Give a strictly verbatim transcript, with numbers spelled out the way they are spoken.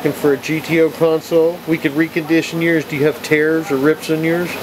looking for a G T O console. We could recondition yours. Do you have tears or rips in yours?